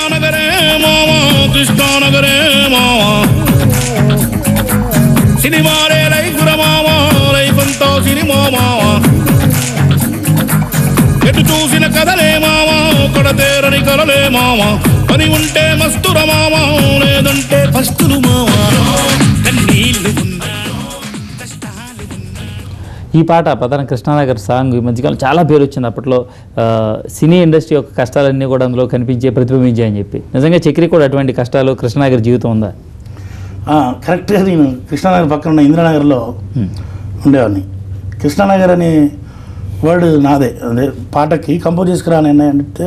కృష్ణానగరే మావా కృష్ణానగరే మావా సినిమారే లైఫుర మావా లైఫంతో సినిమా మావా ఎటు చూసిన కథలే మావా కడతేరని కలలే మావా పని ఉంటే మస్తుర మావా లేదంటే ఫస్తులు మావా కన్నీళ్ళు. ఈ పాట ప్రధాన కృష్ణానగర్ సాంగ్ ఈ మధ్యకాలం చాలా పేరు వచ్చింది. అప్పట్లో సినీ ఇండస్ట్రీ యొక్క కష్టాలన్నీ కూడా అందులో కనిపించే ప్రతిబింబించాయి అని చెప్పి. నిజంగా చక్రి కూడా అటువంటి కష్టాలు కృష్ణానగర్ జీవితం ఉందా? కరెక్ట్గా నేను కృష్ణానగర్ పక్కన ఉన్న ఇంద్రనగర్లో ఉండేవాడిని. కృష్ణానగర్ అనే వర్డ్ నాదే, అదే పాటకి కంపోజ్ చేసుకురాని అంటే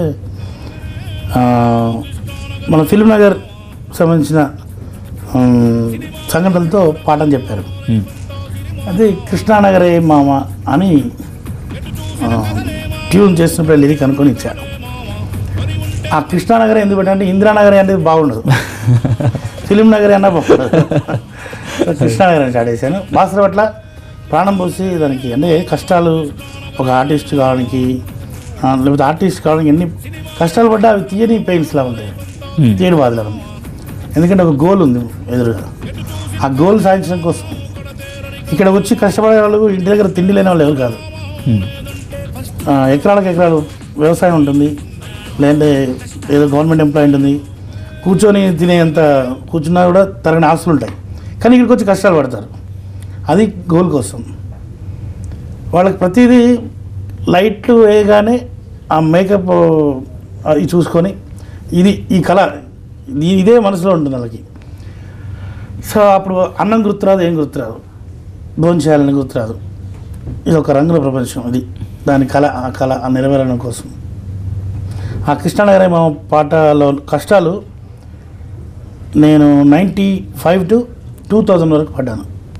మన ఫిల్మ్ నగర్ సంబంధించిన సంఘటనలతో పాటని చెప్పారు. అదే కృష్ణానగరే మామ అని ట్యూన్ చేసినప్పుడు లిరిక్ అనుకొని ఇచ్చారు. ఆ కృష్ణానగరే ఎందుకు పెట్టంటే ఇందిరానగరే అనేది బాగుండదు, ఫిలిం నగరే అన్నా బాగుండదు. కృష్ణానగర్ అని స్టార్ట్ చేశాను. భాషల పట్ల ప్రాణం పోసి దానికి అంటే కష్టాలు ఒక ఆర్టిస్ట్ కావడానికి లేకపోతే ఆర్టిస్ట్ కావడానికి ఎన్ని కష్టాలు పడ్డా అవి తీయని పెయిన్స్లా ఉంటాయి, తీయని బాధలు. ఎందుకంటే ఒక గోల్ ఉంది ఎదురుగా, ఆ గోల్ సాధించడం కోసం ఇక్కడ వచ్చి కష్టపడే వాళ్ళు ఇంటి దగ్గర తిండి లేని వాళ్ళు ఎవరు కాదు. ఎకరాలకు ఎకరాలు వ్యవసాయం ఉంటుంది, లేదంటే ఏదో గవర్నమెంట్ ఎంప్లాయీ ఉంటుంది, కూర్చొని తినేంత కూర్చున్నా కూడా తరగని ఆస్తులు ఉంటాయి. కానీ ఇక్కడికి వచ్చి కష్టాలు పడతారు, అది గోల్ కోసం. వాళ్ళకి ప్రతిదీ లైట్లు వేయగానే ఆ మేకప్ ఇది చూసుకొని ఇది ఈ కళ ఇదే మనసులో ఉంటుంది వాళ్ళకి. సో అప్పుడు అన్నం గుర్తురాదు, ఏం గుర్తురాదు, భోజనం చేయాలని గుర్తురాదు. ఇది ఒక రంగుల ప్రపంచం, ఇది దాని కళ, ఆ కళ ఆ నెరవేరడం కోసం. ఆ కృష్ణానగరే మా పాటలో కష్టాలు నేను 95 to 2000 వరకు పడ్డాను.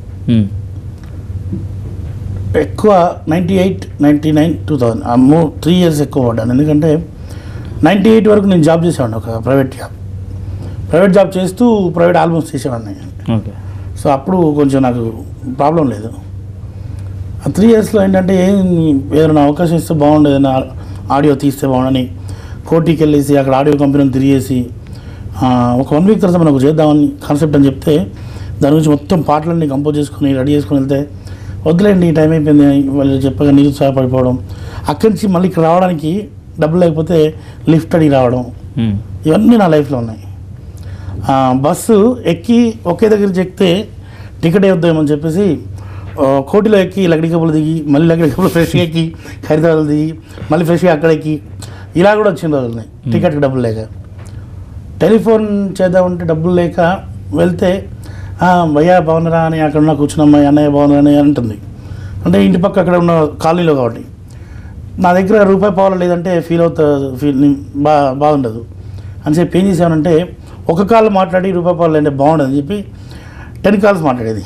ఎక్కువ 98, 99, 2000 ఆ 3 years ఎక్కువ పడ్డాను. ఎందుకంటే 98 వరకు నేను జాబ్ చేసేవాడిని, ఒక ప్రైవేట్ జాబ్ చేస్తూ ప్రైవేట్ ఆల్బమ్స్ చేసేవాడిని. ఓకే. సో అప్పుడు కొంచెం నాకు ప్రాబ్లం లేదు. ఆ 3 yearsలో ఏంటంటే ఏదైనా అవకాశం ఇస్తే బాగుండేది, ఏదైనా ఆడియో తీస్తే బాగుండని కోటికి వెళ్ళేసి అక్కడ ఆడియో కంపెనీని తిరిగేసి ఒక 1 week తర్వాత మనకు చేద్దామని కాన్సెప్ట్ అని చెప్తే దాని గురించి మొత్తం పాటలన్నీ కంపోజ్ చేసుకుని రెడీ చేసుకుని వెళ్తే వద్దులేండి ఈ టైం అయిపోయింది వాళ్ళు చెప్పగా నిరుత్సాహపడిపోవడం. అక్కడి నుంచి మళ్ళీ ఇక్కడ రావడానికి డబ్బులు లేకపోతే లిఫ్ట్ అడిగి రావడం, ఇవన్నీ నా లైఫ్లో ఉన్నాయి. బస్సు ఎక్కి ఒకే దగ్గరికి ఎక్కితే టికెట్ వేద్దామని చెప్పేసి కోటిలో ఎక్కి లక్కడికప్పులు దిగి మళ్ళీ లక్కడికప్పులు ఫ్రెష్గా ఎక్కి హైదరాబాద్ దిగి మళ్ళీ ఫ్రెష్గా అక్కడ ఎక్కి ఇలా కూడా వచ్చిన రోజులున్నాయి టికెట్కి డబ్బులు లేక. టెలిఫోన్ చేద్దామంటే డబ్బులు లేక వెళ్తే భయ్యా బాగున్నారా అని అక్కడ ఉన్న కూర్చున్నమ్మాయి అన్నయ్య బాగున్నారా అని అంటుంది. అంటే ఇంటి పక్క అక్కడ ఉన్న కాలనీలో కాబట్టి నా దగ్గర రూపాయి పావులు లేదంటే ఫీల్ బాగుండదు అని చెప్పి ఏం చేసామంటే ఒక కాల్ మాట్లాడి రూపాయి పావులు అంటే బాగుండదు అని చెప్పి 10 calls మాట్లాడేది.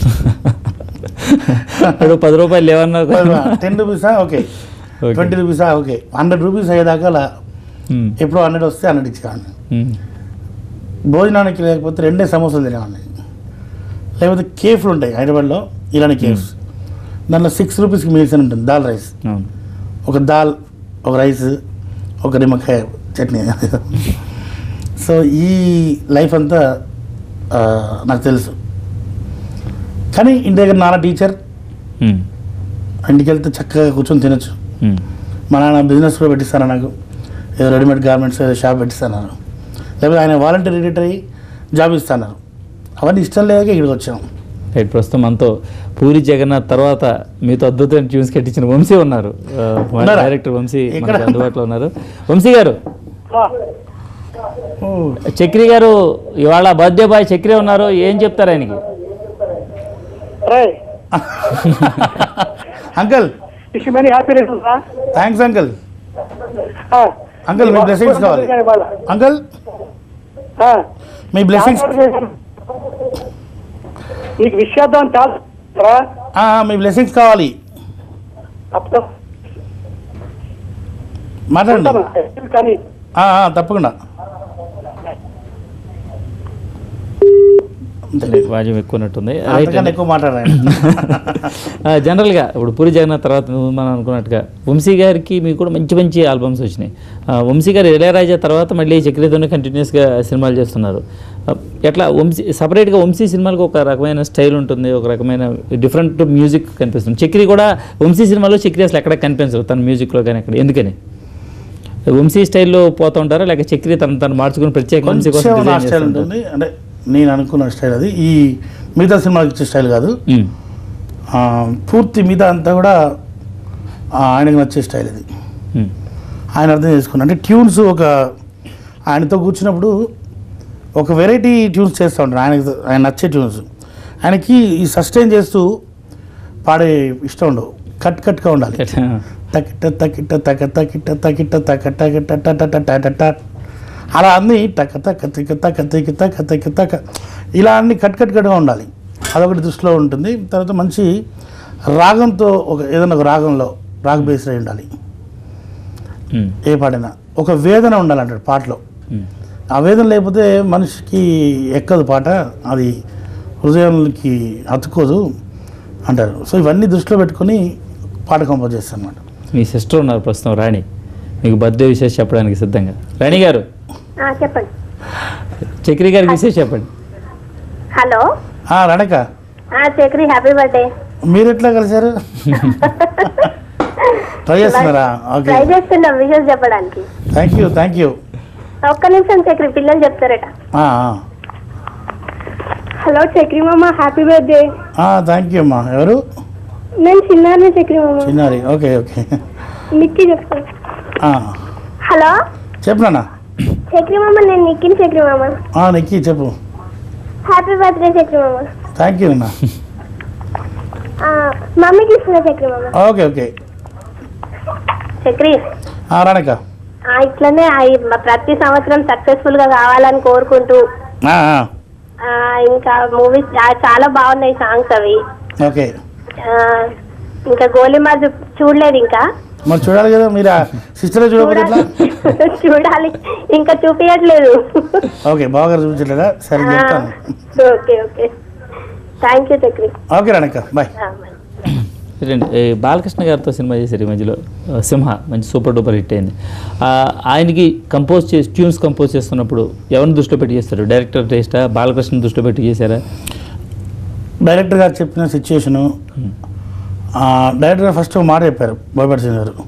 10 రూపాయలు లేవన్నా 10 రూపీసా ఓకే, 20 రూపీసా ఓకే, 100 రూపీస్ అయ్యేదాకా అలా ఎప్పుడో 100 వస్తే 100 ఇచ్చేవాడిని. భోజనానికి లేకపోతే 2 సమోసాలు తినేవాడిని. లేకపోతే కేఫ్లు ఉంటాయి హైదరాబాద్లో, ఇలానే కేఫ్స్, దాంట్లో 6 రూపీస్కి మీల్స్ అని ఉంటుంది. దాల్ రైస్, ఒక దాల్, ఒక రైస్, ఒక నిమ్మకాయ చట్నీ. సో ఈ లైఫ్ అంతా నాకు తెలుసు. కానీ ఇంటి దగ్గర నాన్న టీచర్, ఇంటికి వెళ్తే చక్కగా కూర్చొని తినచ్చు. మా నాన్న బిజినెస్ కూడా పెట్టిస్తాను, నాకు ఏదో రెడీమేడ్ గార్మెంట్స్ ఏదో షాప్ పెట్టిస్తాను, లేకపోతే ఆయన వాలంటీర్ రిటైర్ అయ్యి జాబ్ ఇస్తాను. అవన్నీ ఇష్టం లేక ఇక్కడికి వచ్చాము. రైట్. ప్రస్తుతం మనతో పూరి జగన్నాథ్ తర్వాత మీతో అద్భుతమైన ట్యూన్స్ కట్టించిన వంశీ ఉన్నారు, డైరెక్టర్ వంశీ మనకు అందుబాటులో ఉన్నారు. వంశీ గారు, చక్రి గారు ఇవాళ బర్త్డే బాయ్ చక్రి ఉన్నారు, ఏం చెప్తారు ఆయనకి? Uncle thanks uncle. అంకల్ మీ బ్లెస్సింగ్స్ కావాలి అంకల్, మీ బ్లెస్సింగ్స్ మీకు విషయార్థం మీ బ్లెస్సింగ్స్ కావాలి, మాట్లాడండి. తప్పకుండా వాద్యం ఎక్కువ ఉన్నట్టుంది. అంతకన్నా ఎక్కువ మాట్లాడారు. జనరల్గా ఇప్పుడు పూరి జగన్నాథ్ తర్వాత మనం అనుకున్నట్టుగా వంశీ గారికి మీకు కూడా మంచి మంచి ఆల్బమ్స్ వచ్చినాయి. వంశీ గారు ఇళయరాజా తర్వాత మళ్ళీ చక్రితోనే కంటిన్యూస్గా సినిమాలు చేస్తున్నారు. ఎట్లా వంశీ సపరేట్గా వంశీ సినిమాలకు ఒక రకమైన స్టైల్ ఉంటుంది, ఒక రకమైన డిఫరెంట్ మ్యూజిక్ కనిపిస్తుంది. చక్రి కూడా వంశీ సినిమాలో చక్రి అసలు ఎక్కడ కనిపించదు తన మ్యూజిక్లో కానీ ఎక్కడ. ఎందుకని వంశీ స్టైల్లో పోతూ ఉంటారా, లేక చక్రి తను మార్చుకుని ప్రత్యేక వంశీ కోసం స్టైల్ ఉంటుంది? అంటే నేను అనుకున్న స్టైల్ అది, ఈ మిగతా సినిమాకి ఇచ్చే స్టైల్ కాదు. పూర్తి మిగతా అంతా కూడా ఆయనకు నచ్చే స్టైల్ ఇది. ఆయన అర్థం చేసుకున్నా అంటే ట్యూన్స్ ఒక ఆయనతో కూర్చున్నప్పుడు ఒక వెరైటీ ట్యూన్స్ చేస్తూ ఉంటాడు. ఆయన నచ్చే ట్యూన్స్ ఆయనకి ఈ సస్టైన్ చేస్తూ పాడే ఇష్టం ఉండవు, కట్గా ఉండాలి. తకిట తకిట తక తకిట తకిట తక టకిట టట అలా అన్నీ టక తక తిక తక తిక తక తిక తక ఇలా అన్నీ కట్గా ఉండాలి. అదొకటి దృష్టిలో ఉంటుంది. తర్వాత మంచి రాగంతో ఏదైనా ఒక రాగంలో రాగ్ బేస్ అయి ఉండాలి. ఏ పాటైనా ఒక వేదన ఉండాలంటాడు పాటలో. ఆ వేదన లేకపోతే మనిషికి ఎక్కదు పాట, అది హృదయానికి అతుక్కోదు అంటారు. సో ఇవన్నీ దృష్టిలో పెట్టుకొని పాట కంపోజ్ చేస్తాను అన్నమాట. మీ సిస్టర్ ఉన్నారు ప్రస్తుతం రాణి, మీకు బర్త్డే విషయం చెప్పడానికి సిద్ధంగా. రాణి గారు చెప్పండి. చక్రి గారికి విషయం చెప్పండి. Hello Ranika, Chakri happy birthday. మీరు ఎట్లా కలిసారు? ట్రై చేస్తున్నారా? ఓకే, ట్రై చేస్తున్నా విషయం చెప్పడానికి. Thank you. ఒక్క నిమిషం చక్రి, పిల్లలు చెప్తారట. హలో చక్రి మామ, హ్యాపీ బర్త్డే. థ్యాంక్ యూ అమ్మా. ఎవరు? నేను చిన్నారి చక్రి మామ. చిన్నారి, ఓకే. నిక్కి చెప్తాను. హలో చెప్పనా? చక్రి మామ, నేను నిక్కిని చక్రి మామ. నిక్కి చెప్పు. హ్యాపీ బర్త్డే చక్రి మామ. థ్యాంక్ యూ అన్నా. మమ్మీకి ఇస్తున్నా చక్రి మామ. ఓకే. చక్రి రాణిక, ఇట్లనే ప్రతి సంవత్సరం సక్సెస్ఫుల్ గా కావాలని కోరుకుంటూ, ఇంకా మూవీస్ చాలా బాగున్నాయి సాంగ్స్ అవి. ఓకే. ఇంకా గోలిమా చూడలేదు ఇంకా. మరి చూడాలి కదా, మీరు సిస్టర్ చూడకపోతే చూడాలి, ఇంకా చూపించట్లేదు. ఓకే, బాగా చూపించట్లేదా? సరే చెప్తాను. Okay thank you Chakri. Okay Ranika, bye. Balakrishna గారితో సినిమా చేశారు ఈ మధ్యలో, సింహ, మంచి సూపర్ డూపర్ హిట్ అయింది. ఆయనకి ట్యూన్స్ కంపోజ్ చేస్తున్నప్పుడు ఎవరిని దృష్టిలో పెట్టి చేస్తారు? డైరెక్టర్ టేస్టా, బాలకృష్ణ దృష్టిలో పెట్టి చేశారా? డైరెక్టర్ గారు చెప్పిన సిచ్యువేషను, డైరెక్టర్ గారు ఫస్ట్ మాట చెప్పారు బోయపాటి సింగ్ గారు,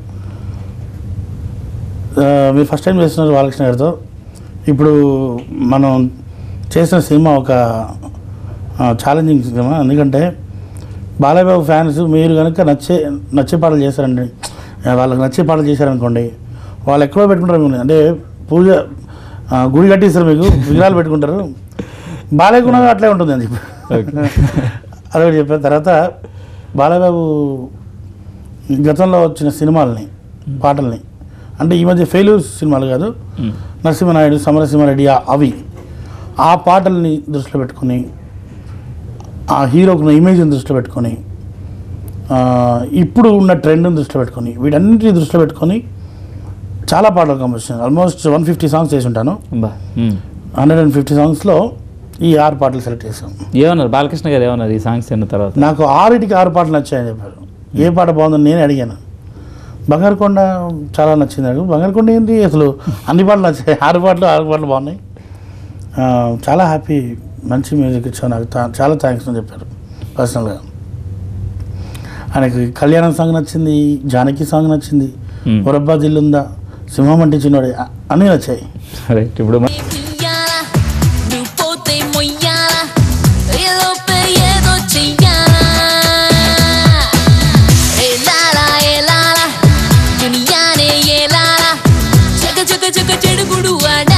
మీరు ఫస్ట్ టైం చేస్తున్నారు బాలకృష్ణ గారితో, ఇప్పుడు మనం చేసిన సినిమా ఒక ఛాలెంజింగ్ సినిమా, ఎందుకంటే బాలయ్య బాబు ఫ్యాన్స్ మీరు కనుక నచ్చే పాటలు చేశారండి, వాళ్ళకి నచ్చే పాటలు చేశారనుకోండి, వాళ్ళు ఎక్కడో పెట్టుకుంటారు. అంటే పూజ గుడి కట్టేస్తారు, మీకు విగ్రహాలు పెట్టుకుంటారు, బాలయ్య కూడా అట్లే ఉంటుంది అని చెప్పి అదొకటి చెప్పారు. తర్వాత బాలయ్య బాబు గతంలో వచ్చిన సినిమాలని, పాటల్ని, అంటే ఈ మధ్య ఫెయిల్యూర్స్ సినిమాలు కాదు, నరసింహనాయుడు, సమరసింహారెడ్డి, అవి ఆ పాటల్ని దృష్టిలో పెట్టుకొని, ఆ హీరోకున్న ఇమేజ్ని దృష్టిలో పెట్టుకొని, ఇప్పుడు ఉన్న ట్రెండ్ని దృష్టిలో పెట్టుకొని, వీటన్నిటిని దృష్టిలో పెట్టుకొని చాలా పాటలు కంపోజ్ చేశాను. ఆల్మోస్ట్ 150 సాంగ్స్ చేసి ఉంటాను. 150 సాంగ్స్లో ఈ 6 పాటలు సెలెక్ట్ చేశాను. ఏమన్నారు బాలకృష్ణ గారు, ఏమన్నారు ఈ సాంగ్స్ అయిన తర్వాత? నాకు 6 పాటలు నచ్చాయని చెప్పారు. ఏ పాట బాగుందని నేను అడిగాను. బంగారుకొండ చాలా నచ్చింది నాకు. బంగారుకొండ ఏంటి అసలు, అన్ని పాటలు నచ్చాయి, 6 పాటలు బాగున్నాయి, చాలా హ్యాపీ, మంచి మ్యూజిక్ ఇచ్చావు నాకు, చాలా థ్యాంక్స్ అని చెప్పారు పర్సనల్గా. ఆయనకి కళ్యాణం సాంగ్ నచ్చింది, జానకి సాంగ్ నచ్చింది, ఒరబ్బా దిల్లుందా, సింహం అంటే చిన్నోడే, అన్నీ నచ్చాయి. రైట్. ఇప్పుడు చెడుగుడు